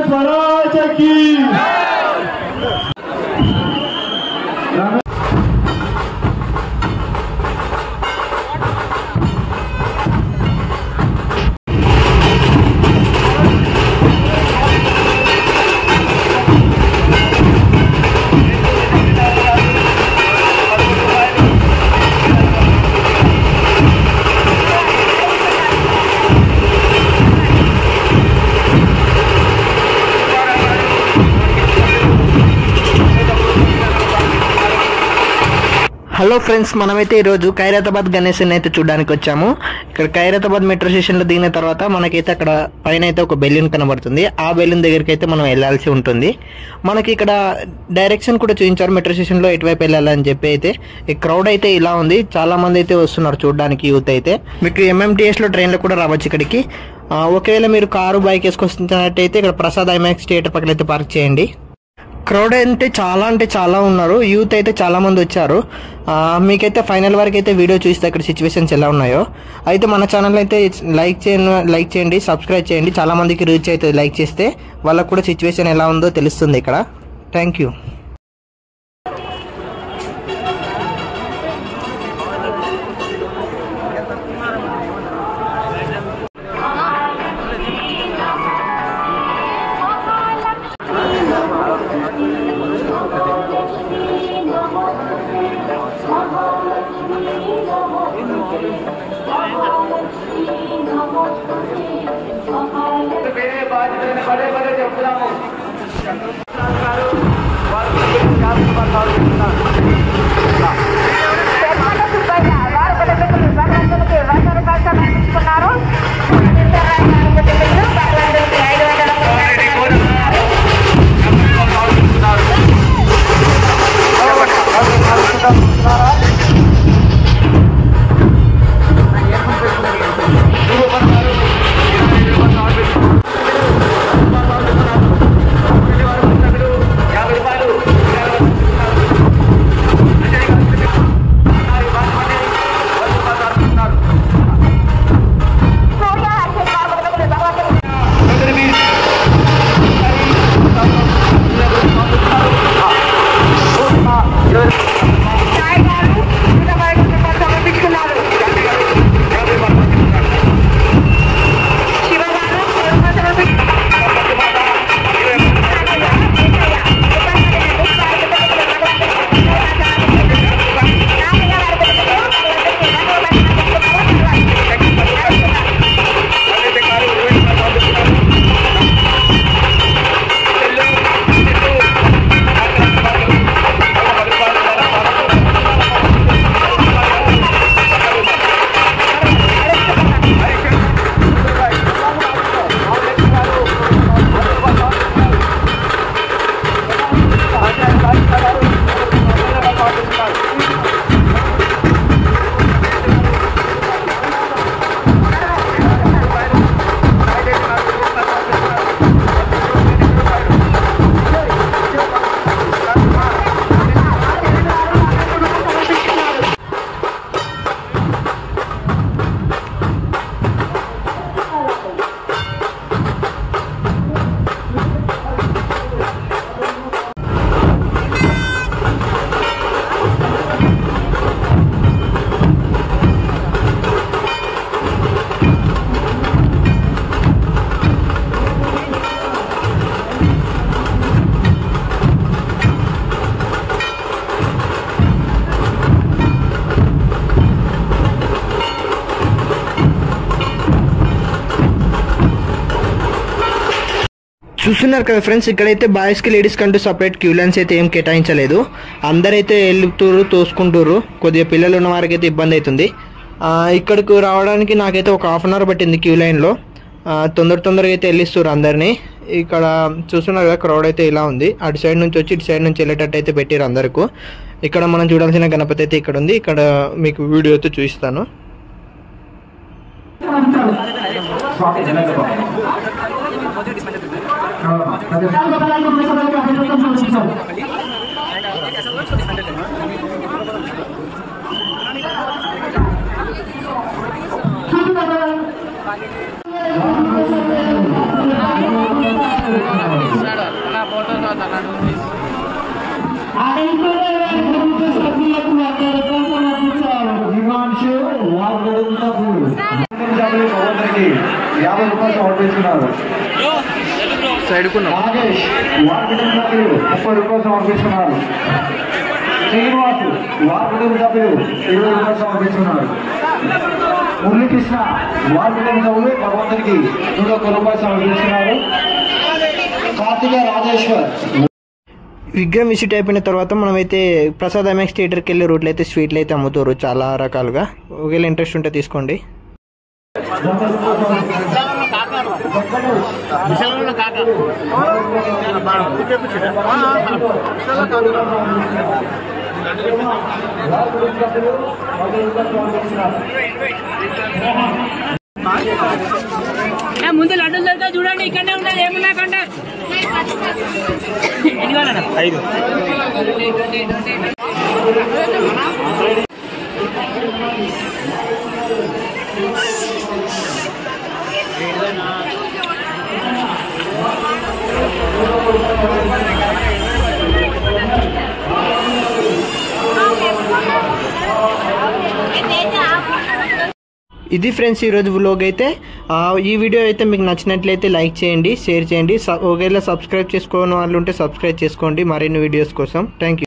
स्वराज की hello friends, మనమైతే ఈరోజు ఖైరతాబాద్ గణేష్ని అయితే చూడడానికి వచ్చాము. ఇక్కడ ఖైరతాబాద్ మెట్రో స్టేషన్లో దిగిన తర్వాత మనకైతే అక్కడ పైన అయితే ఒక బెలూన్ కనబడుతుంది. ఆ బెలూన్ దగ్గరికి అయితే మనం వెళ్ళాల్సి ఉంటుంది. మనకి ఇక్కడ డైరెక్షన్ కూడా చూపించారు మెట్రో స్టేషన్లో ఎటువైపు వెళ్ళాలని చెప్పి. అయితే ఈ క్రౌడ్ అయితే ఇలా ఉంది, చాలా మంది అయితే వస్తున్నారు చూడడానికి. యూత్ అయితే మీకు ఎంఎంటీఎస్లో ట్రైన్లో కూడా రావచ్చు ఇక్కడికి. ఒకవేళ మీరు కారు బైక్ వేసుకొస్తున్నట్టయితే ఇక్కడ ప్రసాద్ ఐమాక్స్ థియేటర్ పక్కన అయితే పార్క్ చేయండి. క్రౌడ్ అంటే చాలా ఉన్నారు. యూత్ అయితే చాలా మంది వచ్చారు. మీకైతే ఫైనల్ వరకు అయితే వీడియో చూస్తే అక్కడ సిచ్యువేషన్స్ ఎలా ఉన్నాయో. అయితే మన ఛానల్ అయితే లైక్ చేయండి, సబ్స్క్రైబ్ చేయండి. చాలా మందికి రీచ్ అవుతుంది లైక్ చేస్తే. వాళ్ళకు కూడా సిచ్యువేషన్ ఎలా ఉందో తెలుస్తుంది ఇక్కడ. Thank you. చూస్తున్నారు కదా ఫ్రెండ్స్, ఇక్కడైతే బాయ్స్కి లేడీస్కి అంటూ సపరేట్ క్యూ లైన్స్ అయితే ఏం కేటాయించలేదు. అందరైతే వెళ్తురు, తోసుకుంటారు. కొద్దిగా పిల్లలు ఉన్న వారికి అయితే ఇబ్బంది అవుతుంది. ఇక్కడికి రావడానికి నాకైతే ఒక హాఫ్ అన్ అవర్ పట్టింది క్యూ లైన్లో. తొందరగా అయితే వెళ్ళిస్తారు అందరినీ. ఇక్కడ చూస్తున్నారు కదా క్రౌడ్ అయితే ఇలా ఉంది. అటు సైడ్ నుంచి వచ్చి ఇటు సైడ్ నుంచి వెళ్ళేటట్టు అయితే పెట్టారు అందరికీ. ఇక్కడ మనం చూడాల్సిన గణపతి అయితే ఇక్కడ ఉంది. ఇక్కడ మీకు వీడియో అయితే చూపిస్తాను. నాగేష్ వార్డు సభ్యులు 30 రూపాయలు సమర్పిస్తున్నారు. శ్రీనివాసు వార్డు సభ్యులు 20 రూపాయలు సమర్పిస్తున్నారు. మురళీకృష్ణ వార్డు సభ్యులు భగవంతునికి 101 రూపాయలు సమర్పిస్తున్నారు. కార్తిక రాజేశ్వర్. విగ్రహం విజిట్ అయిపోయిన తర్వాత మనమైతే ప్రసాద్ ఎంఎక్స్ థియేటర్కి వెళ్ళే రూట్లో అయితే స్వీట్లు అయితే అమ్ముతారు చాలా రకాలుగా. ఒకవేళ ఇంట్రెస్ట్ ఉంటే తీసుకోండి. ముందు లడ్డూలు దొరికా చూడండి, ఇక్కడనే ఉండాలి. ఏమున్నా కంటే 5. ఇది ఫ్రెండ్స్ ఈరోజు వ్లాగ్ అయితే. ఈ వీడియో అయితే మీకు నచ్చినట్లయితే లైక్ చేయండి, షేర్ చేయండి. ఒకవేళ సబ్స్క్రైబ్ చేసుకోని వాళ్ళు ఉంటే సబ్స్క్రైబ్ చేసుకోండి మరిన్ని వీడియోస్ కోసం. Thank you.